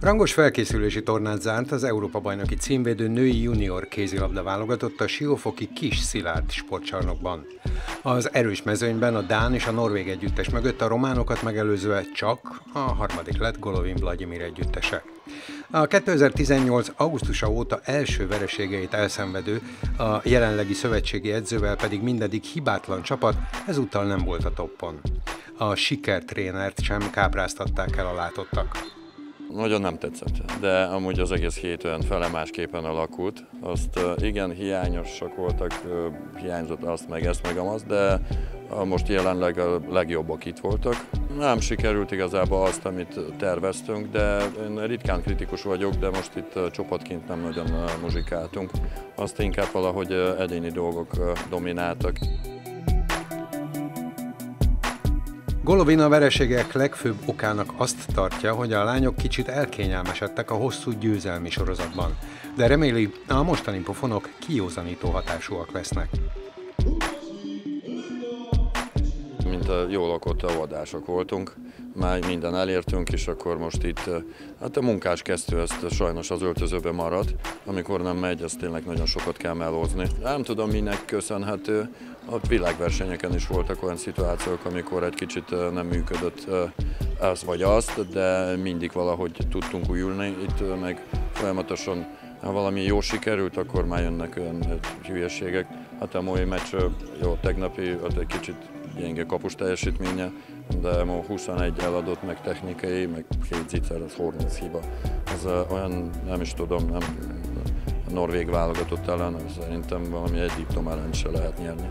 Rangos felkészülési tornát zárt az Európa-bajnoki címvédő női junior kézilabda válogatott a Siófoki Kis Szilárd sportcsarnokban. Az erős mezőnyben a dán és a norvég együttes mögött a románokat megelőzve csak a harmadik lett Golovin Vladimir együttese. A 2018. augusztusa óta első vereségeit elszenvedő, a jelenlegi szövetségi edzővel pedig mindeddig hibátlan csapat ezúttal nem volt a toppon. A sikertrénert sem kápráztatták el a látottak. Nagyon nem tetszett, de amúgy az egész hét olyan fele másképpen alakult. Azt igen, hiányosak voltak, hiányzott azt meg ezt meg amazt, de most jelenleg a legjobbak itt voltak. Nem sikerült igazából azt, amit terveztünk, de én ritkán kritikus vagyok, de most itt csapatként nem nagyon muzsikáltunk. Azt inkább valahogy egyéni dolgok domináltak. Golovin a vereségek legfőbb okának azt tartja, hogy a lányok kicsit elkényelmesedtek a hosszú győzelmi sorozatban, de reméli, a mostani pofonok kijózanító hatásúak lesznek. Mint a jól lakott avadások voltunk, már minden elértünk, és akkor most itt hát a munkás kezdő ezt sajnos az öltözőbe marad, amikor nem megy, azt tényleg nagyon sokat kell melózni. Nem tudom, minek köszönhető, a világversenyeken is voltak olyan szituációk, amikor egy kicsit nem működött ez vagy azt, de mindig valahogy tudtunk újulni, itt meg folyamatosan, ha valami jó sikerült, akkor már jönnek olyan hülyeségek. Hát a mai meccs, jó, tegnapi, ott egy kicsit gyenge kapus teljesítménye, de ma 21 eladott, meg technikai, meg 7 zicser, az 30 hiba. Ez olyan, nem is tudom, nem a norvég válogatott ellen, szerintem valami Egyiptom ellen se lehet nyerni.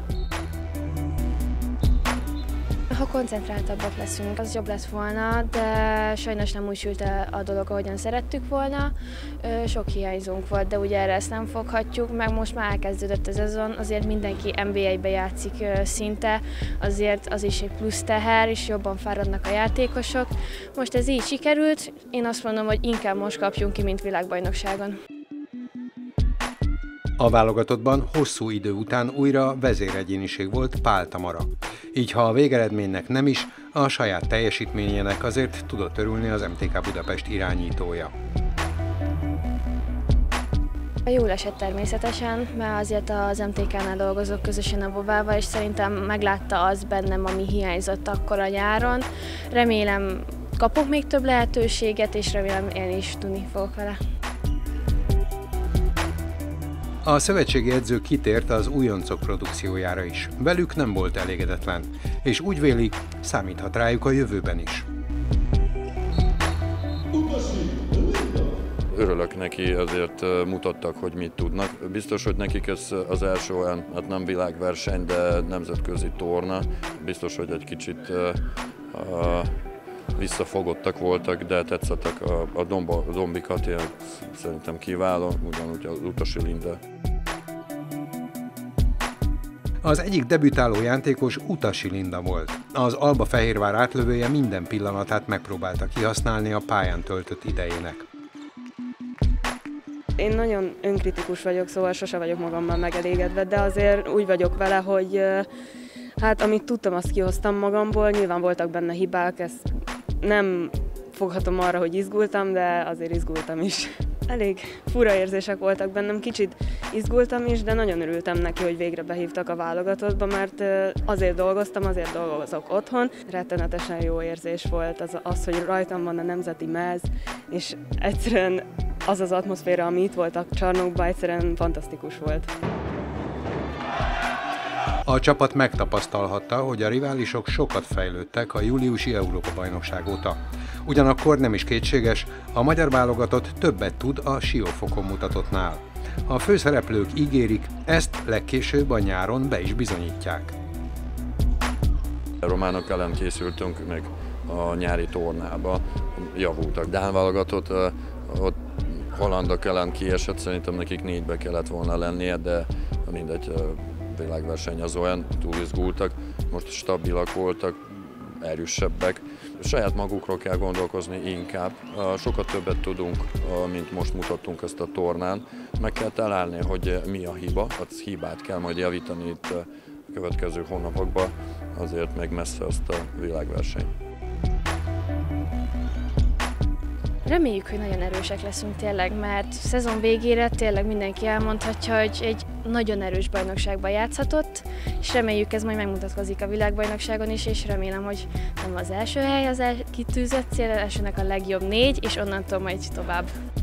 Ha koncentráltabbak leszünk, az jobb lesz volna, de sajnos nem úgy sült el a dolog, ahogyan szerettük volna. Sok hiányzónk volt, de ugye erre ezt nem foghatjuk, meg most már elkezdődött a szezon, azért mindenki NBA-be játszik szinte, azért az is egy plusz teher, és jobban fáradnak a játékosok. Most ez így sikerült, én azt mondom, hogy inkább most kapjunk ki, mint világbajnokságon. A válogatottban hosszú idő után újra vezéregyéniség volt Pál Tamara. Így ha a végeredménynek nem is, a saját teljesítményének azért tudott örülni az MTK Budapest irányítója. Jól esett természetesen, mert azért az MTK-nál dolgozok közösen a Bobával, és szerintem meglátta az bennem, ami hiányzott akkor a nyáron. Remélem kapok még több lehetőséget, és remélem én is tudni fogok vele. A szövetségi edző kitért az újoncok produkciójára is. Velük nem volt elégedetlen, és úgy véli, számíthat rájuk a jövőben is. Örülök neki, azért mutattak, hogy mit tudnak. Biztos, hogy nekik ez az első olyan, hát nem világverseny, de nemzetközi torna. Biztos, hogy egy kicsit visszafogottak voltak, de tetszettek a dombikat, szerintem kiváló, ugyanúgy az Utasi Linda. Az egyik debütáló játékos Utasi Linda volt. Az Alba-Fehérvár átlövője minden pillanatát megpróbálta kihasználni a pályán töltött idejének. Én nagyon önkritikus vagyok, szóval sose vagyok magammal megelégedve, de azért úgy vagyok vele, hogy hát amit tudtam, azt kihoztam magamból, nyilván voltak benne hibák, ezt nem foghatom arra, hogy izgultam, de azért izgultam is. Elég fura érzések voltak bennem, kicsit izgultam is, de nagyon örültem neki, hogy végre behívtak a válogatottba, mert azért dolgoztam, azért dolgozok otthon. Rettenetesen jó érzés volt az, hogy rajtam van a nemzeti mez, és egyszerűen az az atmoszféra, ami itt volt a csarnokban, egyszerűen fantasztikus volt. A csapat megtapasztalhatta, hogy a riválisok sokat fejlődtek a júliusi Európa-bajnokság óta. Ugyanakkor nem is kétséges, a magyar válogatott többet tud a Siófokon mutatottnál. A főszereplők ígérik, ezt legkésőbb a nyáron be is bizonyítják. A románok ellen készültünk meg a nyári tornába, javultak. Dán válogatott, ott hollandok ellen kiesett, szerintem nekik 4-be kellett volna lennie, de mindegy, világverseny az olyan, túl izgultak, most stabilak voltak, erősebbek. Saját magukról kell gondolkozni inkább. Sokat többet tudunk, mint most mutattunk ezt a tornán. Meg kell találni, hogy mi a hiba, a hibát kell majd javítani itt a következő hónapokban, azért meg messze azt a világverseny. Reméljük, hogy nagyon erősek leszünk tényleg, mert szezon végére tényleg mindenki elmondhatja, hogy egy nagyon erős bajnokságban játszhatott, és reméljük ez majd megmutatkozik a világbajnokságon is, és remélem, hogy nem az első hely az kitűzött cél, elsőnek a legjobb 4, és onnantól majd tovább.